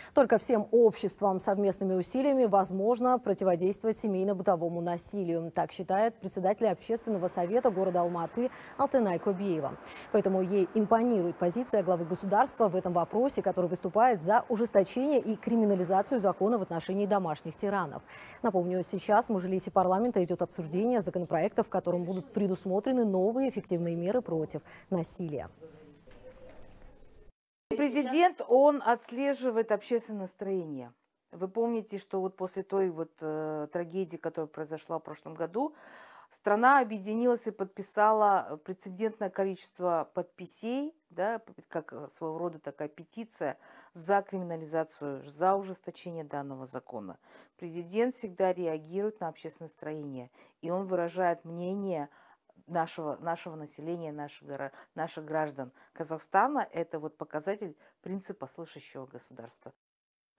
Только всем обществом совместными усилиями возможно противодействовать семейно-бытовому насилию. Так считает председатель общественного совета города Алматы Алтынай Кобиева. Поэтому ей импонирует позиция главы государства в этом вопросе, который выступает за ужесточение и криминализацию закона в отношении домашних тиранов. Напомню, сейчас в Мажилисе парламента идет обсуждение законопроекта, в котором будут предусмотрены новые эффективные меры против насилия. Президент, он отслеживает общественное настроение. Вы помните, что вот после той трагедии, которая произошла в прошлом году, страна объединилась и подписала прецедентное количество подписей, да, как своего рода такая петиция за криминализацию, за ужесточение данного закона. Президент всегда реагирует на общественное настроение, и он выражает мнение нашего населения, наших граждан Казахстана. Это вот показатель принципа слышащего государства.